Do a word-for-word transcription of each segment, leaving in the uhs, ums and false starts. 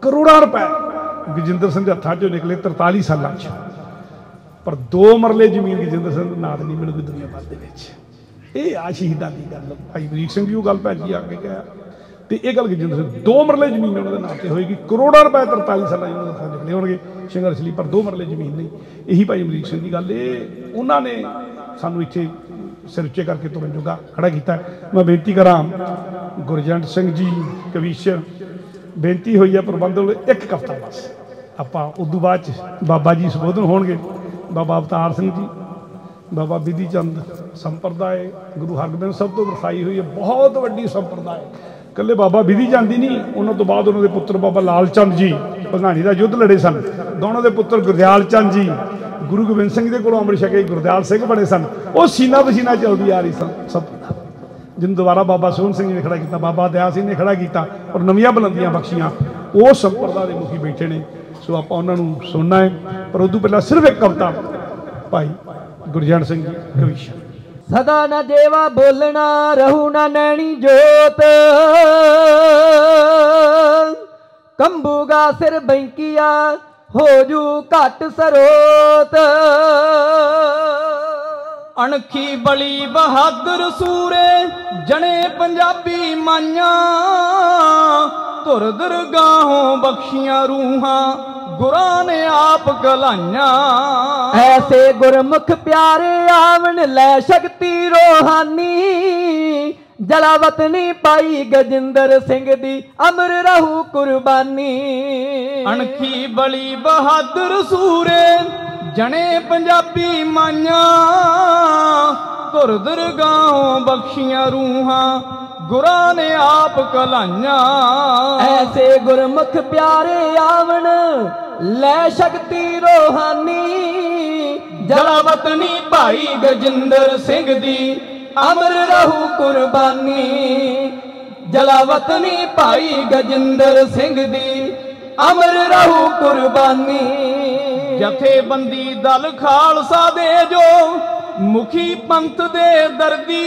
करोड़ों रुपए गजेंद्र सिंह के हत्थों चो निकले तरताली साल, पर दो मरले जमीन गजेंद्र सिंह नाथ नहीं मिलती दुनिया भर के। ये आ शहीदा की गल, भाई अमरीक सिंह भी वो गल भैन जी आके गया, तो यह गल गजेंद्र सिंह दो मरले जमीन उन्होंने नाम से होएगी, करोड़ों रुपए तरताली साल उन्होंने निकले होंगे संघर्ष लिए, पर दो मरले जमीन नहीं। यही भाई अमरीक सिंह की गल, ये उन्होंने सानू इत्थे सिर उच्चे करके तुरन जोगा खड़ा किया। मैं बेनती करा गुरजंट सिंह जी कवीशर, बेनती हुई है प्रबंधक एक कविता बस, आप उदू बाद बाबा जी संबोधन होणगे, बाबा अवतार सिंह जी, बाबा विधि चंद संप्रदाय गुरु हरगोबिंद सब तो वरसाई हुई है, बहुत वड्डी संप्रदाय। कल्ले बाबा विधि चंद ही नहीं, उन्होंने तो बाद उन्होंने पुत्र बाबा लाल चंद जी भंगाणी का युद्ध लड़े सन, दोनों के पुत्र गुरदयाल चंद जी गुरु गोबिंद सिंह के कोलों अमृत छके गुरदयाल सिंह बने सन। वो सीना पसीना चलती आ रही सन सब, जिन दोबारा बाबा सोहन सिंह ने खड़ा किया, बाबा दया सिंह ने खड़ा किया और नवीं बुलंदियां बख्शियां, वो संप्रदा के मुखी बैठे ने। सो आप उन्होंने सुनना है, पर उदू पहला सिर्फ एक कविता भाई गुरजंट सिंह जी कवीशर। सदा न जेवा बोलना रहू न नैनी जोत, कंबूगा सिर बैंकिया हो जू घट सरोत। अणखी बली बहादुर सूरे जने पंजाबी माइया, धुर दरगाहों बख्शियां रूहां गुरां ने आप गलाइया। ऐसे गुरमुख प्यारे आवन लै शक्ति रोहानी, जलावतनी पाई गजेंद्र सिंह दी अमर रहू कुर्बानी। अणखी बली बहादुर सूरे जने पंजाबी माइया, धुर दरगाहों बख्शियां रूहां गुरां ने आप कलाइया। ऐसे गुरमुख प्यारे आवन लै शक्ति रोहानी, जलावतनी भाई गजेंद्र सिंह दी अमर रहू कुर्बानी। जलावतनी भाई गजेंद्र सिंह दी अमर रहू कुर्बानी। जथेबंदी दल खालसा दे जो मुखी पंथ दे दर्दी,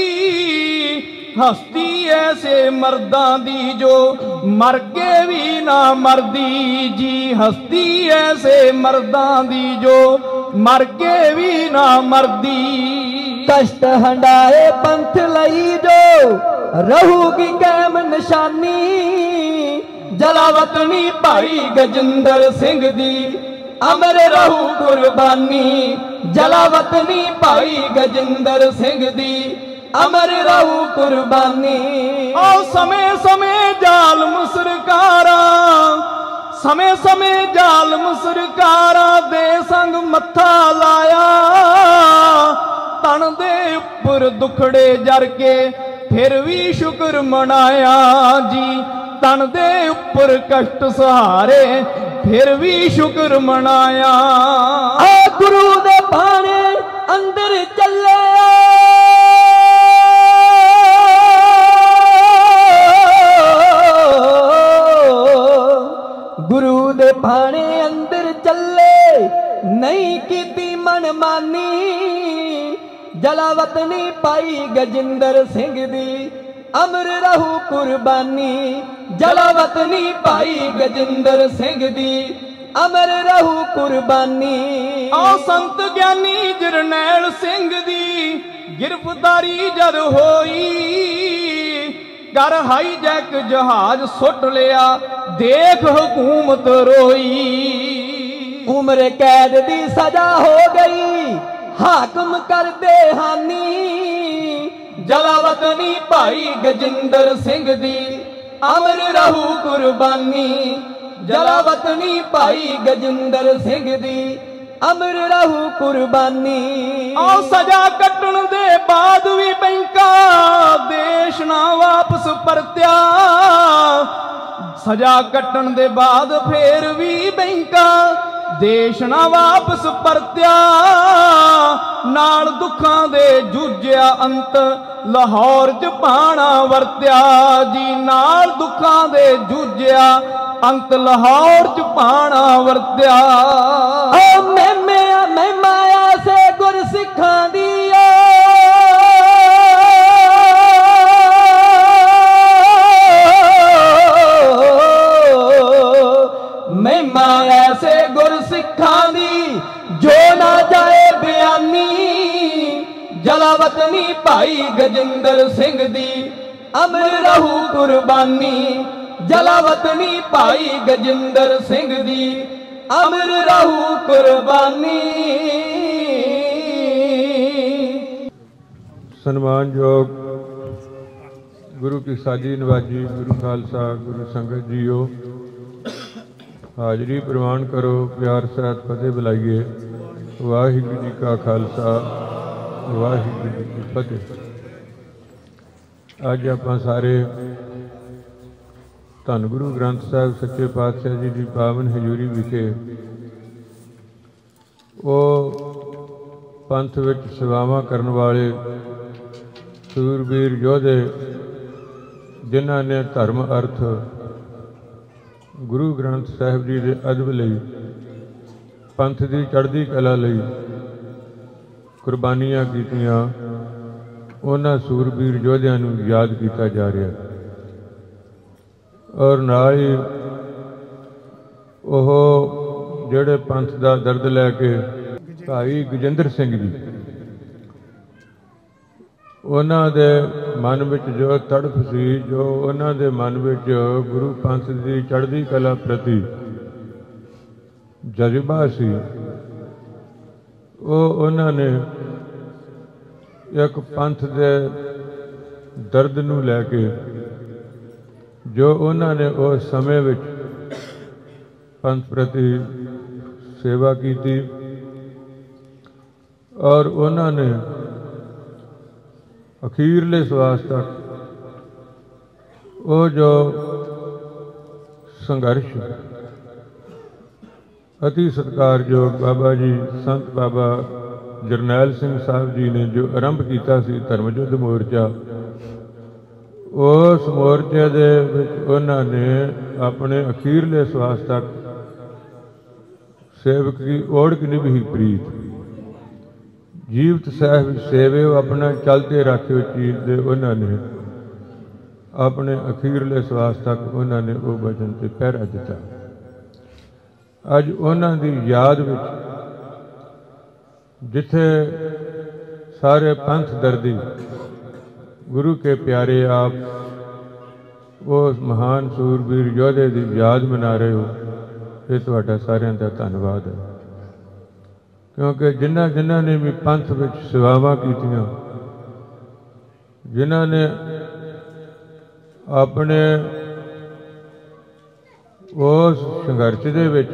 हस्ती ऐसे मर्दां दी जो मर के भी ना मरदी जी। हस्ती ऐसे मर्दां दी जो मर के भी ना मरदी। कष्ट हंडाए पंथ लई जो रहूगी कैम निशानी, जलावतनी भाई गजेंद्र सिंह दी अमर रहू कुर्बानी। जलावतनी भाई गजेंद्र सिंह दी अमर रहू कुर्बानी। ओ समय समय जालम सरकारां, समय समय जालम सरकारां दे संग मत्था लाया, तन दे उपर दुखड़े जर के फिर भी शुक्र मनाया जी। तन दे उपर कष्ट सहारे फिर भी शुक्र मनाया। आ गुरु दे भाने अंदर चले, गुरु दे भाने अंदर चले नहीं कीती मनमानी। जलावतनी पाई गजेंद्र सिंह दी अमर रहू कुर्बानी। जलावतनी पाई गजेंद्र सिंह दी अमर रहू कुर्बानी। आ संत ज्ञानी जरनैल सिंह दी गिरफ्तारी जद होई, कर हाई जैक जहाज सुट लिया देख हुकूमत रोई। उम्र कैद दी सजा हो गई हाकम कर दे हानी। जलावतनी भाई गजेंद्र सिंह दी अमर रहू कुर्बानी। जलावतनी भाई गजेंद्र सिंह दी अमर रहू कुर्बानी। आ सजा कटण दे बाद भी बैंका देश ना वापस परत्या। सजा कटण दे बाद फिर भी बैंका देश ना वापस परत्या। नाल दुखां दे जूझिया अंत लाहौर च पाना वरत्या जी। नाल दुखां दे जूझिया अंत लाहौर च पाना वरत्या। मैं मैं मैं माया से गुर सिखा दिया, ਵਤਨੀ ਭਾਈ ਗਜਿੰਦਰ ਸਿੰਘ ਦੀ ਅਮਰ ਰਹੂ ਕੁਰਬਾਨੀ। ਜਲਾ ਵਤਨੀ ਭਾਈ ਗਜਿੰਦਰ ਸਿੰਘ ਦੀ ਅਮਰ ਰਹੂ ਕੁਰਬਾਨੀ। ਸਨਮਾਨਯੋਗ ਗੁਰੂ ਕੀ ਸਾਜੀ ਨਵਾਜੀ ਗੁਰੂ ਖਾਲਸਾ ਗੁਰੂ ਸੰਗਤ ਜੀਓ, ਹਾਜ਼ਰੀ ਪ੍ਰਵਾਨ ਕਰੋ, ਪਿਆਰ ਸਹਿਤ ਫਤਿਹ ਬੁਲਾਈਏ। ਵਾਹਿਗੁਰੂ ਜੀ ਕਾ ਖਾਲਸਾ ਵਾਹਿਗੁਰੂ ਜੀ ਕੀ ਫਤਿਹ। ਅੱਜ ਆਪਾਂ ਸਾਰੇ ਧੰਨ ਗੁਰੂ ਗ੍ਰੰਥ ਸਾਹਿਬ ਸੱਚੇ ਪਾਤਸ਼ਾਹ ਜੀ ਦੀ ਪਾਵਨ ਹਜ਼ੂਰੀ ਵਿਖੇ ਉਹ ਪੰਥ ਵਿੱਚ ਸੇਵਾਵਾਂ ਕਰਨ ਵਾਲੇ ਸੂਰਬੀਰ ਯੋਧੇ, ਜਿਨ੍ਹਾਂ ਨੇ ਧਰਮ ਅਰਥ ਗੁਰੂ ਗ੍ਰੰਥ ਸਾਹਿਬ ਜੀ ਦੇ ਅਦਬ ਲਈ, ਪੰਥ ਦੀ ਚੜ੍ਹਦੀ ਕਲਾ ਲਈ ਕੁਰਬਾਨੀਆਂ ਕੀਤੀਆਂ, ਉਹਨਾਂ ਸੂਰਬੀਰ ਯੋਧਿਆਂ ਨੂੰ ਯਾਦ ਕੀਤਾ ਜਾ ਰਿਹਾ। ਔਰ ਨਾਲ ਹੀ ਉਹ ਜਿਹੜੇ ਪੰਥ ਦਾ ਦਰਦ ਲੈ ਕੇ ਭਾਈ ਗਜਿੰਦਰ ਸਿੰਘ ਜੀ, ਉਹਨਾਂ ਦੇ ਮਨ ਵਿੱਚ ਜੋ ਤੜਫ ਸੀ, ਜੋ ਉਹਨਾਂ ਦੇ ਮਨ ਵਿੱਚ ਗੁਰੂ ਪੰਥ ਦੀ ਚੜ੍ਹਦੀ ਕਲਾ ਪ੍ਰਤੀ ਜਜ਼ਬਾ ਸੀ, ਉਹ ਉਹਨਾਂ ਨੇ ਇੱਕ ਪੰਥ ਦੇ ਦਰਦ ਨੂੰ ਲੈ ਕੇ, ਜੋ ਉਹਨਾਂ ਨੇ ਉਸ ਸਮੇਂ ਵਿੱਚ ਪੰਥ ਪ੍ਰਤੀ ਸੇਵਾ ਕੀਤੀ, ਔਰ ਉਹਨਾਂ ਨੇ ਅਖੀਰਲੇ ਸਵਾਸ ਤੱਕ ਉਹ ਜੋ ਸੰਘਰਸ਼ ਅਤੀ ਸਤਿਕਾਰਯੋਗ ਬਾਬਾ ਜੀ ਸੰਤ ਬਾਬਾ ਜਰਨੈਲ ਸਿੰਘ ਸਾਹਿਬ ਜੀ ਨੇ ਜੋ ਆਰੰਭ ਕੀਤਾ ਸੀ ਧਰਮ ਯੁੱਧ ਮੋਰਚਾ, ਉਸ ਮੋਰਚੇ ਦੇ ਵਿੱਚ ਉਹਨਾਂ ਨੇ ਆਪਣੇ ਅਖੀਰਲੇ ਸਵਾਸ ਤੱਕ ਸੇਵਕ ਦੀ ਓੜਕ ਨਿਭੀ ਪ੍ਰੀਤ, ਜੀਵਤ ਸਾਹਿਬ ਸੇਵਿਓ ਆਪਣਾ ਚਲਤੇ ਰਾਖਿਓ ਚੀਜ਼ ਦੇ ਉਹਨਾਂ ਨੇ ਆਪਣੇ ਅਖੀਰਲੇ ਸਵਾਸ ਤੱਕ ਉਹਨਾਂ ਨੇ ਉਹ ਵਚਨ ਤੇ ਪਹਿਰਾ ਦਿੱਤਾ। ਅੱਜ ਉਹਨਾਂ ਦੀ ਯਾਦ ਵਿੱਚ ਜਿੱਥੇ ਸਾਰੇ ਪੰਥ ਦਰਦੀ ਗੁਰੂ ਕੇ ਪਿਆਰੇ ਆਪ ਉਸ ਮਹਾਨ ਸੂਰਬੀਰ ਯੋਧੇ ਦੀ ਯਾਦ ਮਨਾ ਰਹੇ ਹੋ, ਇਹ ਤੁਹਾਡਾ ਸਾਰਿਆਂ ਦਾ ਧੰਨਵਾਦ ਹੈ। ਕਿਉਂਕਿ ਜਿਨ੍ਹਾਂ ਜਿਨ੍ਹਾਂ ਨੇ ਵੀ ਪੰਥ ਵਿੱਚ ਸੇਵਾਵਾਂ ਕੀਤੀਆਂ, ਜਿਨ੍ਹਾਂ ਨੇ ਆਪਣੇ ਉਸ ਸੰਘਰਸ਼ ਦੇ ਵਿੱਚ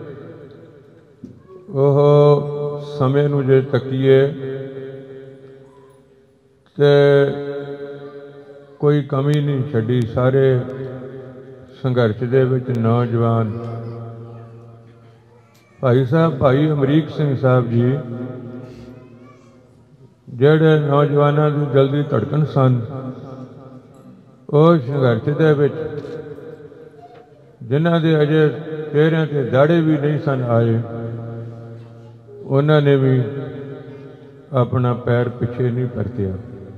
ਉਹ ਸਮੇਂ ਨੂੰ ਜੇ ਤੱਕੀਏ ਤੇ ਕੋਈ ਕਮੀ ਨਹੀਂ ਛੱਡੀ। ਸਾਰੇ ਸੰਘਰਸ਼ ਦੇ ਵਿੱਚ ਨੌਜਵਾਨ ਭਾਈ ਸਾਹਿਬ ਭਾਈ ਅਮਰੀਕ ਸਿੰਘ ਸਾਹਿਬ ਜੀ, ਜਿਹੜੇ ਨੌਜਵਾਨਾਂ ਦੀ ਦਿਲ ਦੀ ਧੜਕਣ ਸਨ, ਉਹ ਸੰਘਰਸ਼ ਦੇ ਵਿੱਚ ਜਿਨ੍ਹਾਂ ਦੇ ਅਜੇ ਚਿਹਰਿਆਂ ਤੇ ਦਾੜੇ ਵੀ ਨਹੀਂ ਸਨ ਆਏ, ਉਹਨਾਂ ਨੇ ਵੀ ਆਪਣਾ ਪੈਰ ਪਿੱਛੇ ਨਹੀਂ ਪਰਤਿਆ।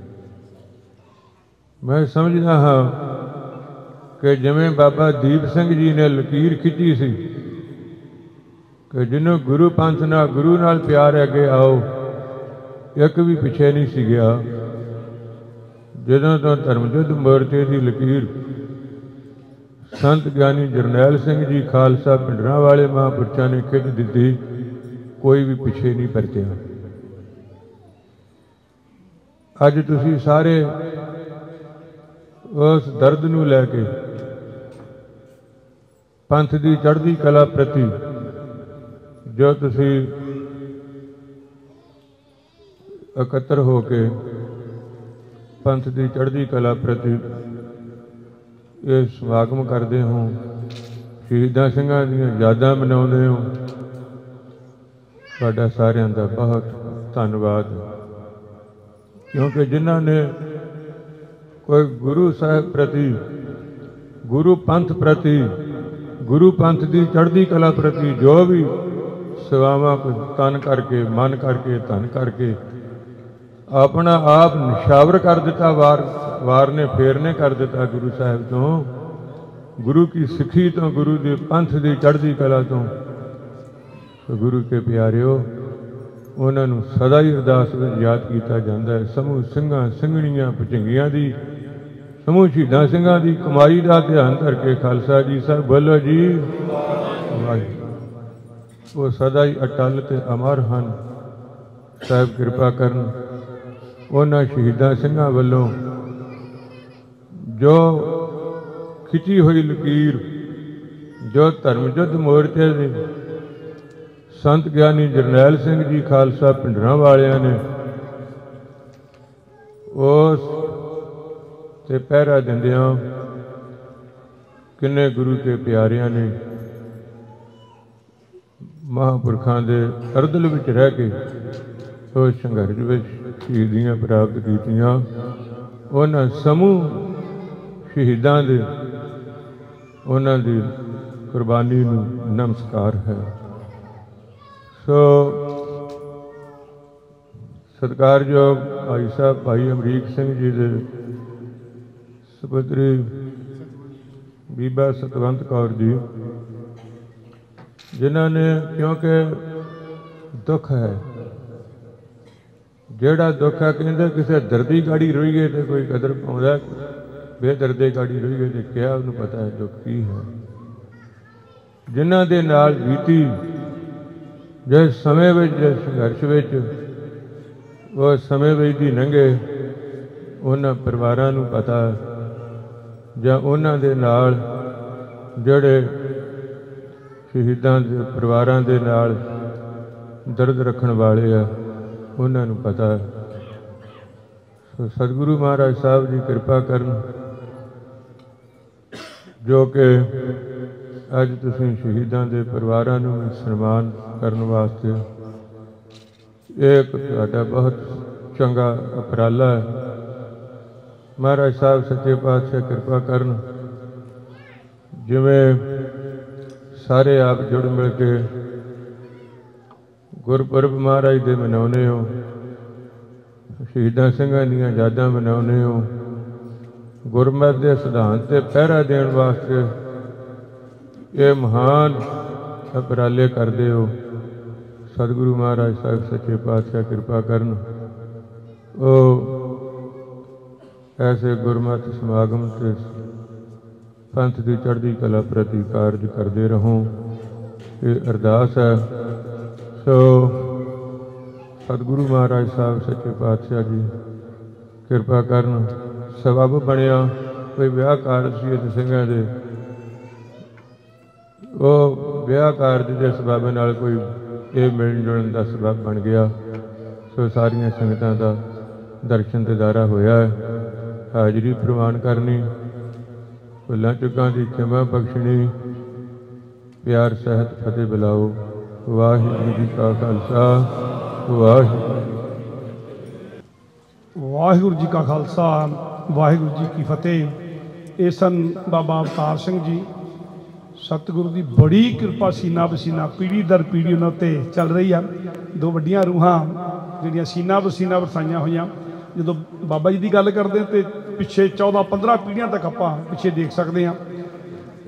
ਮੈਂ ਸਮਝਦਾ ਹਾਂ ਕਿ ਜਿਵੇਂ ਬਾਬਾ ਦੀਪ ਸਿੰਘ ਜੀ ਨੇ ਲਕੀਰ ਖਿੱਚੀ ਸੀ ਕਿ ਜਿਹਨੂੰ ਗੁਰੂ ਪੰਥ ਨਾਲ ਗੁਰੂ ਨਾਲ ਪਿਆਰ ਅੱਗੇ ਆਓ, ਇੱਕ ਵੀ ਪਿੱਛੇ ਨਹੀਂ ਸੀ ਗਿਆ। ਜਦੋਂ ਤੋਂ ਧਰਮ ਯੁੱਧ ਮੋਰਚੇ ਦੀ ਲਕੀਰ ਸੰਤ ਗਿਆਨੀ ਜਰਨੈਲ ਸਿੰਘ ਜੀ ਖਾਲਸਾ ਪਿੰਡਰਾਂ ਵਾਲੇ ਮਹਾਂਪੁਰਸ਼ਾਂ ਨੇ ਖਿੱਚ ਦਿੱਤੀ, ਕੋਈ ਵੀ ਪਿੱਛੇ ਨਹੀਂ ਪਰਤਿਆ। ਅੱਜ ਤੁਸੀਂ ਸਾਰੇ ਉਸ ਦਰਦ ਨੂੰ ਲੈ ਕੇ ਪੰਥ ਦੀ ਚੜ੍ਹਦੀ ਕਲਾ ਪ੍ਰਤੀ ਜੋ ਤੁਸੀਂ ਇਕੱਤਰ ਹੋ ਕੇ ਪੰਥ ਦੀ ਚੜ੍ਹਦੀ ਕਲਾ ਪ੍ਰਤੀ ਇਹ ਸਮਾਗਮ ਕਰਦੇ ਹੋ, ਸ਼ਹੀਦਾਂ ਸਿੰਘਾਂ ਦੀਆਂ ਯਾਦਾਂ ਮਨਾਉਂਦੇ ਹੋ, ਤੁਹਾਡਾ ਸਾਰਿਆਂ ਦਾ ਬਹੁਤ ਧੰਨਵਾਦ। ਕਿਉਂਕਿ ਜਿਨ੍ਹਾਂ ਨੇ ਕੋਈ ਗੁਰੂ ਸਾਹਿਬ ਪ੍ਰਤੀ, ਗੁਰੂ ਪੰਥ ਪ੍ਰਤੀ, ਗੁਰੂ ਪੰਥ ਦੀ ਚੜ੍ਹਦੀ ਕਲਾ ਪ੍ਰਤੀ ਜੋ ਵੀ ਸੇਵਾਵਾਂ ਤਨ ਕਰਕੇ, ਮਨ ਕਰਕੇ, ਧਨ ਕਰਕੇ ਆਪਣਾ ਆਪ ਨਿਸ਼ਾਵਰ ਕਰ ਦਿੱਤਾ, ਵਾਰ ਵਾਰ ਨੇ ਫੇਰਨੇ ਕਰ ਦਿੱਤਾ ਗੁਰੂ ਸਾਹਿਬ ਤੋਂ, ਗੁਰੂ ਕੀ ਸਿੱਖੀ ਤੋਂ, ਗੁਰੂ ਦੇ ਪੰਥ ਦੀ ਚੜ੍ਹਦੀ ਕਲਾ ਤੋਂ। ਗੁਰੂ ਕੇ ਪਿਆਰਿਓ, ਉਹਨਾਂ ਨੂੰ ਸਦਾ ਹੀ ਅਰਦਾਸ ਵਿੱਚ ਯਾਦ ਕੀਤਾ ਜਾਂਦਾ ਹੈ। ਸਮੂਹ ਸਿੰਘਾਂ ਸਿੰਘਣੀਆਂ ਭਜੰਗੀਆਂ ਦੀ, ਸਮੂਹ ਸ਼ਹੀਦਾਂ ਸਿੰਘਾਂ ਦੀ ਕਮਾਈ ਦਾ ਧਿਆਨ ਧਰ ਕੇ ਖਾਲਸਾ ਜੀ ਸਾਹਿਬ ਬੋਲੋ ਜੀ ਵਾਹਿਗੁਰੂ। ਉਹ ਸਦਾ ਹੀ ਅਟਲ ਤੇ ਅਮਰ ਹਨ। ਸਾਹਿਬ ਕਿਰਪਾ ਕਰਨ ਉਹਨਾਂ ਸ਼ਹੀਦਾਂ ਸਿੰਘਾਂ ਵੱਲੋਂ ਜੋ ਖਿੱਚੀ ਹੋਈ ਲਕੀਰ, ਜੋ ਧਰਮ ਯੁੱਧ ਮੋਰਚੇ ਦੇ ਸੰਤ ਗਿਆਨੀ ਜਰਨੈਲ ਸਿੰਘ ਜੀ ਖਾਲਸਾ ਪਿੰਡਰਾਂ ਵਾਲਿਆਂ ਨੇ ਉਸ ਤੇ ਪਹਿਰਾ ਦਿੰਦਿਆਂ ਕਿੰਨੇ ਗੁਰੂ ਕੇ ਪਿਆਰਿਆਂ ਨੇ ਮਹਾਂਪੁਰਖਾਂ ਦੇ ਅਰਦਲ ਵਿੱਚ ਰਹਿ ਕੇ ਉਸ ਸੰਘਰਸ਼ ਵਿੱਚ ਸ਼ਹੀਦੀਆਂ ਪ੍ਰਾਪਤ ਕੀਤੀਆਂ। ਉਹਨਾਂ ਸਮੂਹ ਸ਼ਹੀਦਾਂ ਦੇ ਉਹਨਾਂ ਦੀ ਕੁਰਬਾਨੀ ਨੂੰ ਨਮਸਕਾਰ ਹੈ। ਸੋ ਸਤਿਕਾਰਯੋਗ ਭਾਈ ਸਾਹਿਬ ਭਾਈ ਅਮਰੀਕ ਸਿੰਘ ਜੀ ਦੇ ਸਪੁੱਤਰੀ ਬੀਬਾ ਸਤਵੰਤ ਕੌਰ ਜੀ, ਜਿਨ੍ਹਾਂ ਨੇ, ਕਿਉਂਕਿ ਦੁੱਖ ਹੈ, ਜਿਹੜਾ ਦੁੱਖ ਹੈ ਕਹਿੰਦੇ ਕਿਸੇ ਦਰਦੀ ਗਾੜੀ ਰੋਈਏ ਤੇ ਕੋਈ ਕਦਰ ਪਾਉਂਦਾ, ਬੇਦਰਦੇ ਗਾੜੀ ਰੋਈਏ ਤੇ ਕਿਹਾ ਉਹਨੂੰ ਪਤਾ ਹੈ ਦੁੱਖ ਕੀ ਹੈ। ਜਿਨ੍ਹਾਂ ਦੇ ਨਾਲ ਬੀਤੀ ਜਿਸ ਸਮੇਂ ਵਿੱਚ, ਜਿਸ ਸੰਘਰਸ਼ ਵਿੱਚ ਉਹ ਸਮੇਂ ਵਿੱਚ ਦੀ ਲੰਘੇ, ਉਹਨਾਂ ਪਰਿਵਾਰਾਂ ਨੂੰ ਪਤਾ, ਜਾਂ ਉਹਨਾਂ ਦੇ ਨਾਲ ਜਿਹੜੇ ਸ਼ਹੀਦਾਂ ਦੇ ਪਰਿਵਾਰਾਂ ਦੇ ਨਾਲ ਦਰਦ ਰੱਖਣ ਵਾਲੇ ਆ, ਉਹਨਾਂ ਨੂੰ ਪਤਾ ਹੈ। ਸੋ ਸਤਿਗੁਰੂ ਮਹਾਰਾਜ ਸਾਹਿਬ ਜੀ ਕਿਰਪਾ ਕਰਨ, ਜੋ ਕਿ ਅੱਜ ਤੁਸੀਂ ਸ਼ਹੀਦਾਂ ਦੇ ਪਰਿਵਾਰਾਂ ਨੂੰ ਸਨਮਾਨ ਕਰਨ ਵਾਸਤੇ, ਇਹ ਇੱਕ ਤੁਹਾਡਾ ਬਹੁਤ ਚੰਗਾ ਉਪਰਾਲਾ ਹੈ। ਮਹਾਰਾਜ ਸਾਹਿਬ ਸੱਚੇ ਪਾਤਸ਼ਾਹ ਕਿਰਪਾ ਕਰਨ, ਜਿਵੇਂ ਸਾਰੇ ਆਪ ਜੁੜ ਮਿਲ ਕੇ ਗੁਰਪੁਰਬ ਮਹਾਰਾਜ ਦੇ ਮਨਾਉਂਦੇ ਹੋ, ਸ਼ਹੀਦਾਂ ਸਿੰਘਾਂ ਦੀਆਂ ਯਾਦਾਂ ਮਨਾਉਂਦੇ ਹੋ, ਗੁਰਮਤਿ ਦੇ ਸਿਧਾਂਤ ਤੇ ਪਹਿਰਾ ਦੇਣ ਵਾਸਤੇ ਇਹ ਮਹਾਨ ਉਪਰਾਲੇ ਕਰਦੇ ਹੋ। ਸਤਿਗੁਰੂ ਮਹਾਰਾਜ ਸਾਹਿਬ ਸੱਚੇ ਪਾਤਸ਼ਾਹ ਕਿਰਪਾ ਕਰਨ, ਉਹ ਐਸੇ ਗੁਰਮਤਿ ਸਮਾਗਮ ਤੇ ਪੰਥ ਦੀ ਚੜ੍ਹਦੀ ਕਲਾ ਪ੍ਰਤੀ ਕਾਰਜ ਕਰਦੇ ਰਹੋ, ਇਹ ਅਰਦਾਸ ਹੈ। ਸੋ ਸਤਿਗੁਰੂ ਮਹਾਰਾਜ ਸਾਹਿਬ ਸੱਚੇ ਪਾਤਸ਼ਾਹ ਜੀ ਕਿਰਪਾ ਕਰਨ, ਸਬਬ ਬਣਿਆ ਕੋਈ ਵਿਆਹ ਕਾਰਜ ਸੀ ਅਤੇ ਸਿੰਘਾਂ ਦੇ, ਉਹ ਵਿਆਹ ਕਾਰਜ ਦੇ ਸਬਬ ਨਾਲ ਕੋਈ ਇਹ ਮਿਲਣ ਜੁਲਣ ਦਾ ਸਬਬ ਬਣ ਗਿਆ। ਸੋ ਸਾਰੀਆਂ ਸੰਗਤਾਂ ਦਾ ਦਰਸ਼ਨ ਦਿਦਾਰਾ ਹੋਇਆ ਹੈ। ਹਾਜ਼ਰੀ ਪ੍ਰਵਾਨ ਕਰਨੀ, ਭੁੱਲਾਂ ਚੁੱਕਾਂ ਦੀ ਖਿਮਾ ਬਖਸ਼ਣੀ, ਪਿਆਰ ਸਹਿਤ ਫਤਿਹ ਬੁਲਾਓ। ਵਾਹਿਗੁਰੂ ਜੀ ਕਾ ਖਾਲਸਾ, ਵਾਹਿਗੁਰੂ ਵਾਹਿਗੁਰੂ ਜੀ ਕਾ ਖਾਲਸਾ, ਵਾਹਿਗੁਰੂ ਜੀ ਕੀ ਫਤਿਹ। ਇਹ ਸਨ ਬਾਬਾ ਅਵਤਾਰ ਸਿੰਘ ਜੀ। ਸਤਿਗੁਰੂ ਦੀ ਬੜੀ ਕਿਰਪਾ, ਸੀਨਾ ਬਸੀਨਾ ਪੀੜ੍ਹੀ ਦਰ ਪੀੜ੍ਹੀ ਉਹਨਾਂ ਉੱਤੇ ਚੱਲ ਰਹੀ ਆ। ਦੋ ਵੱਡੀਆਂ ਰੂਹਾਂ ਜਿਹੜੀਆਂ ਸੀਨਾ ਬਸੀਨਾ ਵਰਸਾਈਆਂ ਹੋਈਆਂ। ਜਦੋਂ ਬਾਬਾ ਜੀ ਦੀ ਗੱਲ ਕਰਦੇ ਤੇ ਪਿੱਛੇ ਚੌਦਾਂ ਪੰਦਰਾਂ ਪੀੜ੍ਹੀਆਂ ਤੱਕ ਆਪਾਂ ਪਿੱਛੇ ਦੇਖ ਸਕਦੇ ਹਾਂ।